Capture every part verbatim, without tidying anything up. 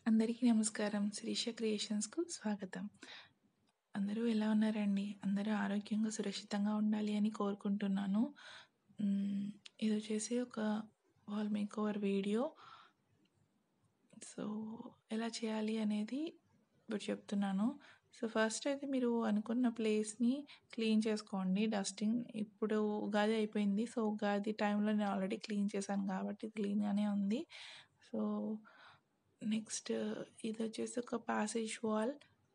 అందరికీ నమస్కారం. శిరీష క్రియేషన్స్‌కు స్వాగతం. అందరూ ఎలా ఉన్నారండి? అందరూ ఆరోగ్యంగా, సురక్షితంగా ఉండాలి అని కోరుకుంటున్నాను. హ్మ్. ఇదొచ్చేసి ఒక వాల్ మేకోవర్ వీడియో. సో, ఎలా చేయాలి అనేది ఇప్పుడు చెప్తున్నాను. సో, ఫస్ట్ అయితే మీరు అనుకున్న ప్లేస్‌ని క్లీన్ చేసుకోండి. డస్టింగ్ ఇప్పుడు ఉగాది అయిపోయింది. సో, ఉగాది టైంలో నేను ఆల్రెడీ క్లీన్ చేశాను కాబట్టి క్లీన్‌గానే ఉంది. సో, నెక్స్ట్ ఇదొచ్చేసి ఒక ప్యాసేజ్ వాల్.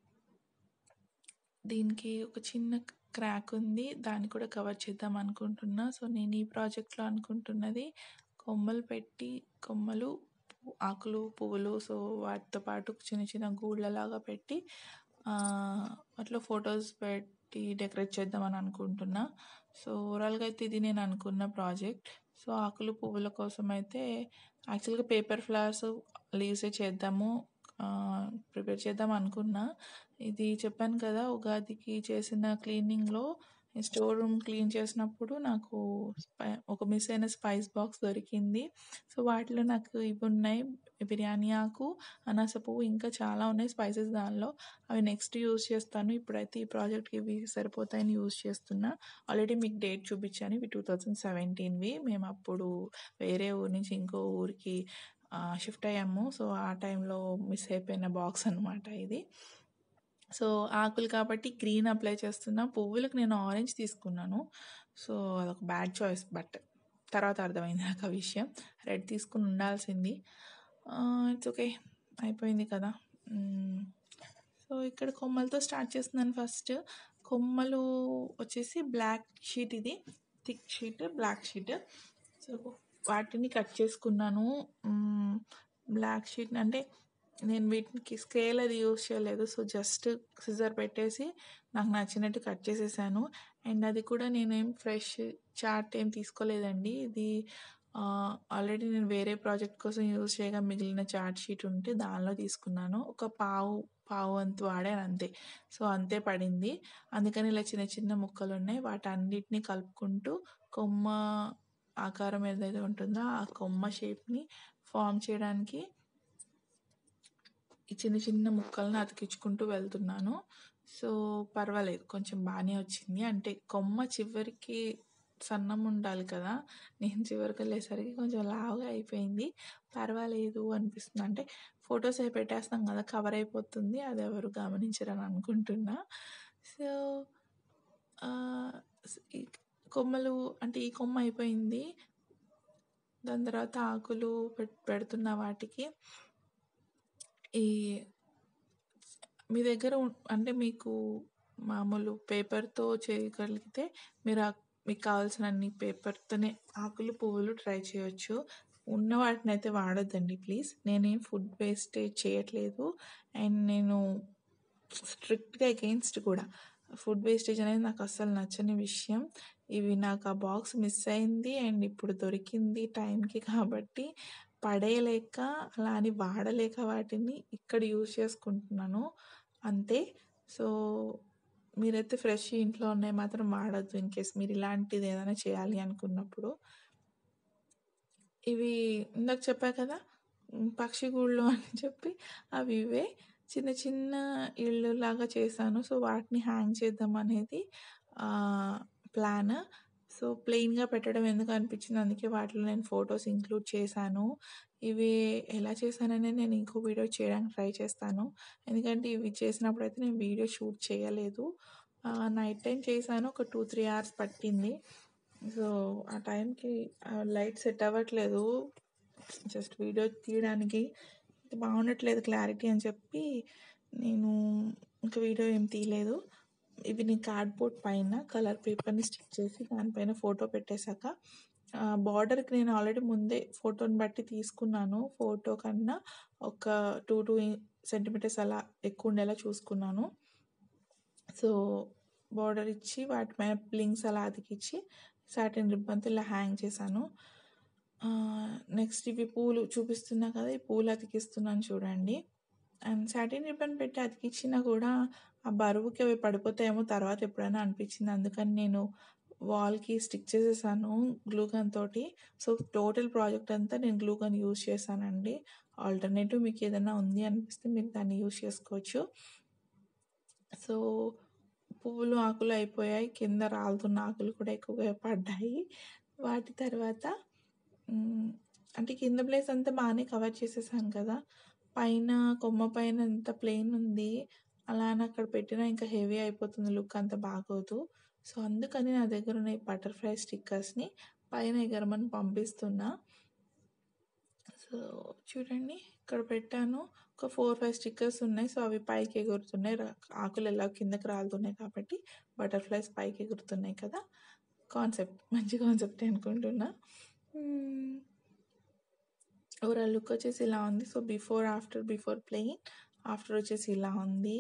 దీనికి ఒక చిన్న క్రాక్ ఉంది. దాన్ని కూడా కవర్ చేద్దాం అనుకుంటున్నా. సో, నేను ఈ ప్రాజెక్ట్‌లో అనుకుంటున్నది కొమ్మలు పెట్టి కొమ్మలు, పు- ఆకులు, పువ్వులు, సో వాటితో పాటు చిన్న చిన్న గూళ్ళలాగా పెట్టి ఆహ్, వాటిలో ఫొటోస్ పెట్టి డెకరేట్ చేద్దామని అనుకుంటున్నా. సో, ఓవరాల్‌గా అయితే ఇది నేను అనుకున్న ప్రాజెక్ట్. సో, ఆకులు, పువ్వుల కోసం అయితే యాక్చువల్‌గా పేపర్ ఫ్లవర్స్, లీవ్సే చేద్దాము ఆహ్, ప్రిపేర్ చేద్దాం అనుకున్నా. ఇది చెప్పాను కదా! ఉగాదికి చేసిన క్లీనింగ్‌లో స్టోర్ రూమ్ క్లీన్ చేసినప్పుడు నాకు స్పై ఒక మిస్ అయిన స్పైస్ బాక్స్ దొరికింది. సో, వాటిలో నాకు ఇవి ఉన్నాయి. బిర్యానీ ఆకు, అనాస పువ్వు, ఇంకా చాలా ఉన్నాయి స్పైసెస్ దానిలో. అవి నెక్స్ట్ యూజ్ చేస్తాను. ఇప్పుడైతే ఈ ప్రాజెక్ట్‌కి ఇవి సరిపోతాయని యూజ్ చేస్తున్నా. ఆల్రెడీ మీకు డేట్ చూపించాను. ఇవి టూ థౌజండ్ సెవెంటీన్‌వి. మేము అప్పుడు వేరే ఊరు నుంచి ఇంకో ఊరికి ఆహ్, షిఫ్ట్ అయ్యాము. సో, ఆ టైంలో మిస్ అయిపోయిన బాక్స్ అనమాట ఇది. సో, ఆకులు కాబట్టి గ్రీన్ అప్లై చేస్తున్నా. పువ్వులకు నేను ఆరెంజ్ తీసుకున్నాను. సో, అదొక బ్యాడ్ చాయిస్. బట్ తర్వాత అర్థమైంది నాకు ఆ విషయం. రెడ్ తీసుకొని ఉండాల్సింది. ఆహ్, ఇట్స్ ఓకే. అయిపోయింది కదా! హ్మ్. సో, ఇక్కడ కొమ్మలతో స్టార్ట్ చేస్తున్నాను ఫస్ట్. కొమ్మలు వచ్చేసి బ్లాక్ షీట్ ఇది. Thick sheet, black sheet. So, వాటిని కట్ చేసుకున్నాను. హ్మ్. బ్లాక్ షీట్ అంటే నేను వీటికి స్కేల్ అది యూజ్ చేయలేదు. సో, జస్ట్ సిజర్ పెట్టేసి నాకు నచ్చినట్టు కట్ చేసేసాను. అండ్ అది కూడా నేనేం ఫ్రెష్ చార్ట్ ఏం తీసుకోలేదండి. ఇది ఆహ్, ఆల్రెడీ నేను వేరే ప్రాజెక్ట్ కోసం యూజ్ చేయగా మిగిలిన చార్ట్ షీట్ ఉంటే దానిలో తీసుకున్నాను. ఒక పావు పావు వంతు వాడాను అంతే. సో, అంతే పడింది. అందుకని ఇలా చిన్న చిన్న ముక్కలున్నాయి. వాటన్నిటిని కలుపుకుంటూ కొమ్మ ఆకారం ఏదైతే ఉంటుందో ఆ కొమ్మ షేప్‌ని ఫార్మ్ చేయడానికి ఈ చిన్న చిన్న ముక్కలను అతికించుకుంటూ వెళ్తున్నాను. సో, పర్వాలేదు కొంచెం బాగానే వచ్చింది. అంటే కొమ్మ చివరికి సన్నం ఉండాలి కదా! నేను చివరికి వెళ్ళేసరికి కొంచెం లావుగా అయిపోయింది. పర్వాలేదు అనిపిస్తుంది. అంటే ఫొటోస్ అవి పెట్టేస్తాం కదా! కవర్ అయిపోతుంది. అది ఎవరు గమనించరని అనుకుంటున్నా. సో, ఆహ్, స్ ఈ కొమ్మలు అంటే ఈ కొమ్మ అయిపోయింది. దాని తర్వాత ఆకులు పెట్ పెడుతున్న వాటికి ఈ మీ దగ్గర ఉన్ అంటే మీకు మామూలు పేపర్‌తో చేయగలిగితే మీరు ఆక్ మీకు కావాల్సినన్ని పేపర్‌తోనే ఆకులు, పువ్వులు ట్రై చేయొచ్చు. ఉన్న వాటినైతే వాడొద్దండి ప్లీజ్. నేనేం ఫుడ్ వేస్టేజ్ చేయట్లేదు. అండ్ నేను స్ట్రిక్ట్‌గా అగెయిన్స్ట్ కూడా. ఫుడ్ వేస్టేజ్ అనేది నాకు అస్సలు నచ్చని విషయం. ఇవి నాకు ఆ బాక్స్ మిస్ అయింది. అండ్ ఇప్పుడు దొరికింది టైంకి కాబట్టి పడేయలేక అలా అని వాడలేక వాటిని ఇక్కడ యూజ్ చేసుకుంటున్నాను అంతే. సో, మీరైతే ఫ్రెష్ ఇంట్లో ఉన్నాయి మాత్రం వాడొద్దు. ఇన్ కేస్ మీరు ఇలాంటిది ఏదైనా చేయాలి అనుకున్నప్పుడు. ఇవి ఇందాక చెప్పా కదా! హ్మ్. పక్షి గూళ్ళు అని చెప్పి అవి ఇవే. చిన్న చిన్న ఇల్లులాగా చేశాను. సో, వాటిని హ్యాంగ్ చేద్దామనేది ఆహ్, ప్లాన్. సో, ప్లెయిన్‌గా పెట్టడం ఎందుకు అనిపించింది. అందుకే వాటిలో నేను ఫోటోస్ ఇంక్లూడ్ చేశాను. ఇవి ఎలా చేశాననేది నేను ఇంకో వీడియో చేయడానికి ట్రై చేస్తాను. ఎందుకంటే ఇవి చేసినప్పుడైతే నేను వీడియో షూట్ చేయలేదు. ఆహ్, నైట్ టైమ్ చేశాను. ఒక టూ, త్రీ అవర్స్ పట్టింది. సో, ఆ టైంకి ఆహ్, లైట్ సెట్ అవ్వట్లేదు. జస్ట్ వీడియో తీయడానికి బాగుండట్లేదు క్లారిటీ అని చెప్పి నేను ఇంక వీడియో ఏం తీయలేదు. ఇవి నేను కార్డ్‌బోర్డ్ పైన కలర్ పేపర్‌ని స్టిక్ చేసి దానిపైన ఫోటో పెట్టేశాక ఆహ్, బార్డర్‌కి నేను ఆల్రెడీ ముందే ఫోటోని బట్టి తీసుకున్నాను. ఫోటో కన్నా ఒక టూ, టూ సెంటీమీటర్స్ అలా ఎక్కువ ఉండేలా చూసుకున్నాను. సో, బార్డర్ ఇచ్చి వాటి పైన ప్లింగ్స్ అలా అతికిచ్చి సాటిన్ రిబ్బన్‌తో ఇలా హ్యాంగ్ చేశాను. ఆహ్, నెక్స్ట్ ఇవి పూలు చూపిస్తున్నా కదా! ఈ పూలు అతికిస్తున్నాను చూడండి. అండ్ సాటిన్ రిబ్బన్ పెట్టి అతికిచ్చినా కూడా ఆ బరువుకి అవి పడిపోతాయేమో తర్వాత ఎప్పుడైనా అనిపించింది. అందుకని నేను వాల్‌కి స్టిక్ చేసేసాను గ్లూ గన్ తోటి. సో, టోటల్ ప్రాజెక్ట్ అంతా నేను గ్లూ గన్ యూజ్ చేశానండి. ఆల్టర్నేటివ్ మీకు ఏదైనా ఉంది అనిపిస్తే మీరు దాన్ని యూజ్ చేసుకోవచ్చు. సో పువ్వులు ఆకులు అయిపోయాయి, కింద రాలుతున్న ఆకులు కూడా ఎక్కువగా పడ్డాయి. వాటి తర్వాత అంటే కింద ప్లేస్ అంతా బాగానే కవర్ చేసేసాను కదా, పైన కొమ్మ పైన అంత ప్లెయిన్ ఉంది, అలా అని అక్కడ పెట్టినా ఇంకా హెవీ అయిపోతుంది, లుక్ అంత బాగోదు. సో అందుకని నా దగ్గర ఉన్న ఈ బటర్ఫ్లై స్టిక్కర్స్ని పైన ఎగరమని పంపిస్తున్నా. సో చూడండి ఇక్కడ పెట్టాను, ఒక ఫోర్ ఫైవ్ స్టిక్కర్స్ ఉన్నాయి. సో అవి పైకి ఎగురుతున్నాయి, ఆకులు ఎలా కిందకి రాలుతున్నాయి కాబట్టి బటర్ఫ్లైస్ పైకి ఎగురుతున్నాయి కదా. కాన్సెప్ట్ మంచి కాన్సెప్ట్ అనుకుంటున్నా. ఓవరాల్ లుక్ వచ్చేసి ఇలా ఉంది. So before after, before playing, after వచ్చేసి ఇలా ఉంది.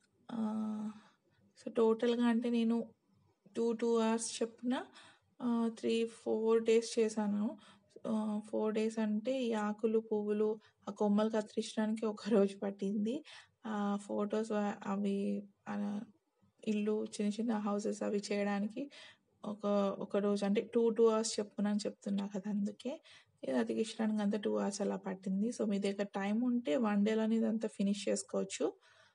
సో టోటల్గా అంటే నేను టూ టూ అవర్స్ చెప్పిన త్రీ ఫోర్ డేస్ చేశాను. ఫోర్ డేస్ అంటే ఈ ఆకులు పువ్వులు ఆ కొమ్మలు కత్తిరించడానికి ఒక రోజు పట్టింది. ఆ ఫొటోస్ అవి ఇల్లు చిన్న చిన్న హౌసెస్ అవి చేయడానికి ఒక ఒక రోజు అంటే టూ టూ అవర్స్ చెప్పునని చెప్తున్నా కదా, అందుకే ఇది అతికించడానికి అంతా టూ అవర్స్ అలా పట్టింది. సో మీ దగ్గర టైం ఉంటే వన్ డేలోనే ఇదంతా ఫినిష్ చేసుకోవచ్చు.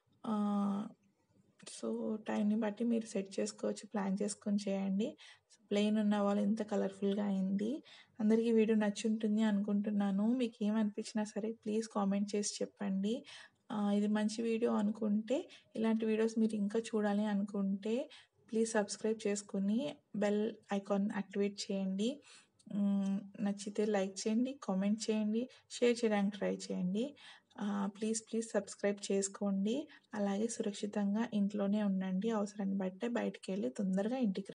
సో టైంని బట్టి మీరు సెట్ చేసుకోవచ్చు, ప్లాన్ చేసుకొని చేయండి. ప్లెయిన్ ఉన్న వాళ్ళు ఎంత కలర్ఫుల్గా అయింది. అందరికీ వీడియో నచ్చుంటుంది అనుకుంటున్నాను. మీకు ఏమనిపించినా సరే ప్లీజ్ కామెంట్ చేసి చెప్పండి. ఇది మంచి వీడియో అనుకుంటే, ఇలాంటి వీడియోస్ మీరు ఇంకా చూడాలి అనుకుంటే ప్లీజ్ సబ్స్క్రైబ్ చేసుకుని బెల్ ఐకాన్ యాక్టివేట్ చేయండి. నచ్చితే లైక్ చేయండి, కామెంట్ చేయండి, షేర్ చేయడానికి ట్రై చేయండి. ప్లీజ్ ప్లీజ్ సబ్స్క్రైబ్ చేసుకోండి. అలాగే సురక్షితంగా ఇంట్లోనే ఉండండి, అవసరాన్ని బట్టే బయటికి వెళ్ళి తొందరగా ఇంటికి